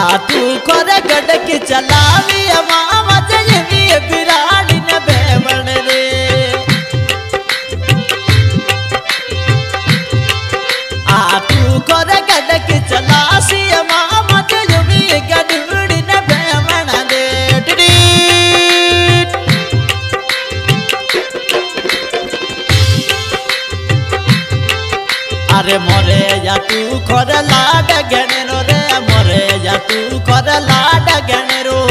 तू खोरे गडक चलावी मामा जयवी बिराड़ी न बेवण रे तू खोरे गडक चलासी मामा जयवी गडूड़ी न बेवण रे अरे मोरे या तू खोरे लाड गणेरो रे मोरे या तू खोरे लाड गणेरो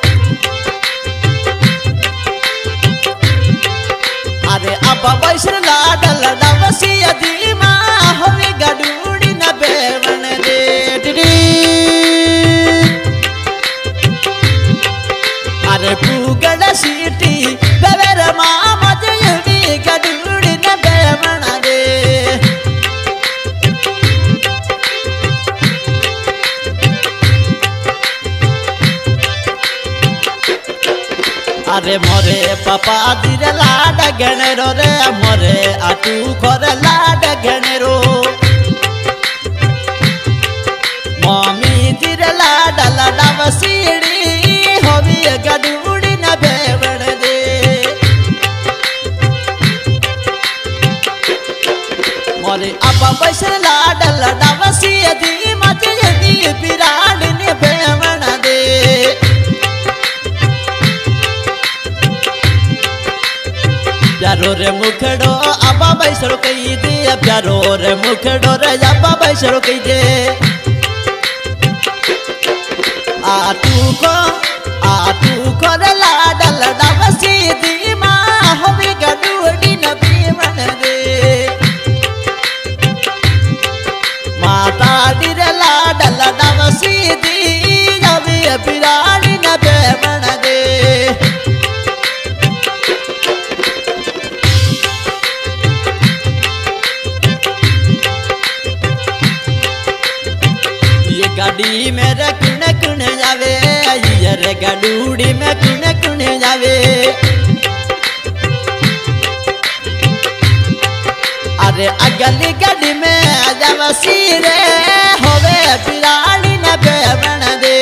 अरे अब बैसर लाड लडावसी यदि माँ होवे गडूड़ी न बेवण दे अरे पूगड़ सीटी बेवर माँ मजयवी गडूड़ी न बेवण दे अरे मोरे पापा दिरे लाड गणेरो रे मोरे तू खोरे लाड गणेरो मम्मी दिरे लाड लडावसीड़ी होवी गडूड़ी न बेवण दे मोरे अब बैसर लाड लडावसी यदि मजयवी बिराड़ी न बेवण दे प्यारो रे मुखड़ो अबा बैसरो कही दे प्यारो रे मुखड़ो रे अबा बैसरो कही दे तू खोरे लाड लडावसी दी माँ होवे गडूड़ी न बेवण दे माता दिरे लाड लडावसी दी होवे बिराड़ी न बेवण दे गाड़ी मेरे कुने कुने जावे ये रे गडूड़ी में कुने कुने जावे अरे अगली गाड़ी में जावसी रे होवे बिराड़ी न बेवण दे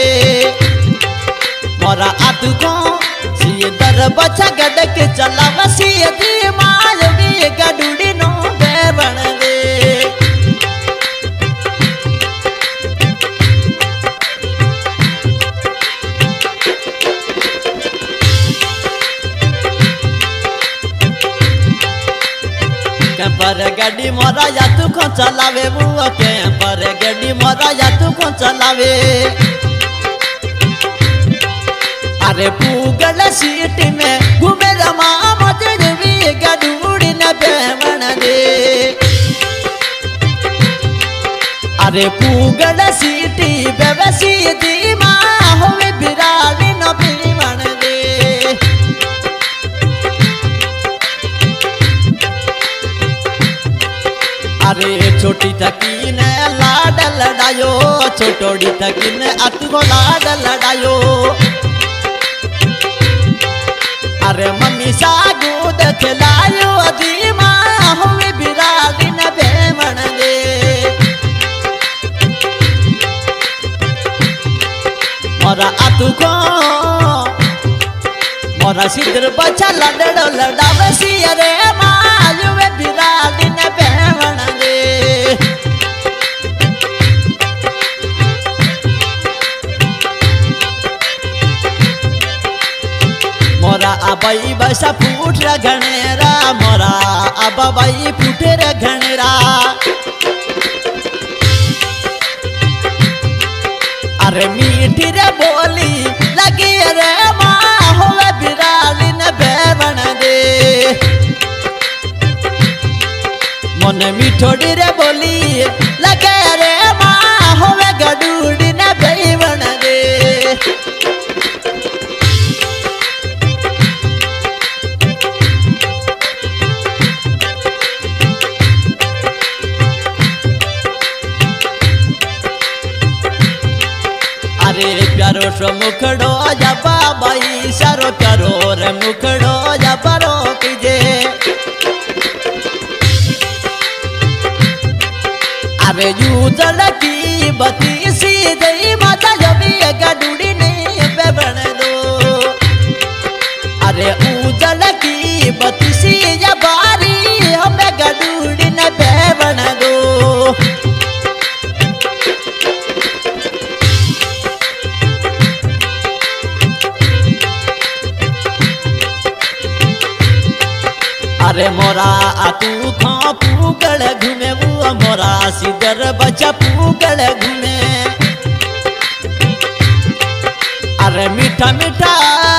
मोरा आतु को सी दर बचा गडक चलावसी यदि मालवी गडूड़ी नो बेवण दे पर गड्डी मोरा या तू को चलावे बुआ के पर गड्डी मोरा या तू को चलावे अरे पूगड़ सीट में घूमे रमा मजवी गडूड़ी न बेवण दे अरे पूगड़ सीटी बेवसी दी माँ होवे बिराड़ी न बेवण दे अरे छोटी थकीन लाड लड़ायो छोटोड़ी थकीन अतुको लाड लड़ायो अरे मम्मी सागू खिलायो अदी माँ होवे बिराड़ी न बेवण दे मोरा अतुको मोरा सिद्र बच्चा लड़ो लड़ावसी अरे माँ होवे बिराड़ी न बेवण दे मोरा अबाई बसा फूट रे घनेरा मोरा अबाई फूटे रे घनेरा अरे मीठी रे बोली लगी रे माँ होवे बिराड़ी न बेवण दे मन मीठोड़ी रे बोली लगे रे माँ होवे गडूड़ी न बेवण दे अरे प्यारो सो मुखड़ो जबा बाई सारो प्यारो रे मुखड़ो जबरो कीजे अरे यू जड़की बती सी दई माता जबी गडूड़ी नहीं बेबन दो। अरे उजल की बत्ती या बारी हमें गडूड़ी न बेबन दो। अरे मोरा तू खा पूगल घूमे वो मोरा सिदर बच्चा पूगल घूमे। अरे मीठा मीठा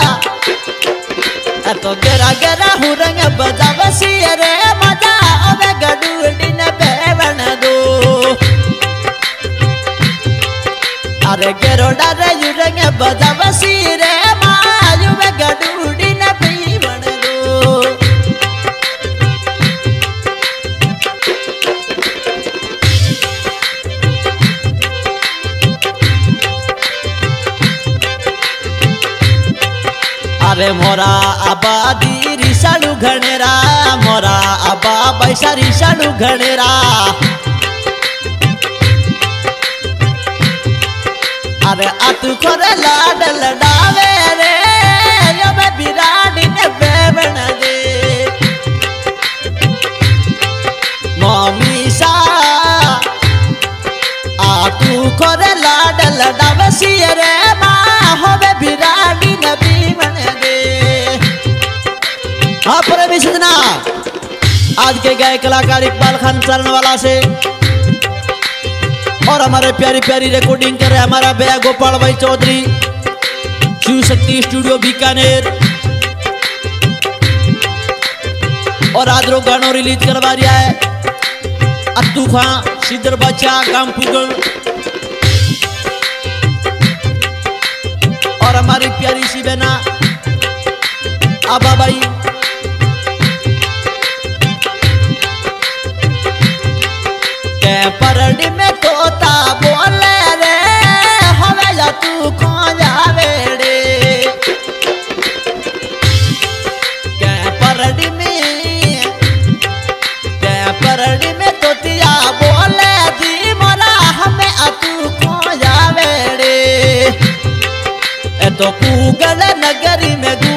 तो गेरा गेरा हूँ रंग बजा बसी रे मजा अबे गडूड़ी न बेबन दो। अरे गेरो डारे यू रंग बजा बसी रे मायू में गडूड़ी न बेबन दो। अरे मोरा आबादी रिसालू घनेरा मोरा आबा बैसा रिसालू घनेरा। अरे आतू करे लाड लडावे रे यो बे बिराड़ी ने बेबन दे। मम्मी सा आतू करे लाड लडावे सी रे माँ होवे बिराड़ी ने बेबन दे। हाँ पर सजना आज के गाय कलाकार इकबाल खान चरण वाला से और हमारे प्यारी प्यारी रिकॉर्डिंग कर रहे हमारा भैया गोपाल भाई चौधरी शिव शक्ति स्टूडियो बीकानेर। और आज रो गानों रिलीज करवा रहा है अत्तू खां सिद्धर बच्चा काम पुगल और हमारी प्यारी सी बहना आबा भाई। परडी में तोता बोले रे हवे जा तू कौन जावे रे। परडी में तोतिया बोले दी मोरा हमें तू कौन जावे रे। तो पूगल नगरी में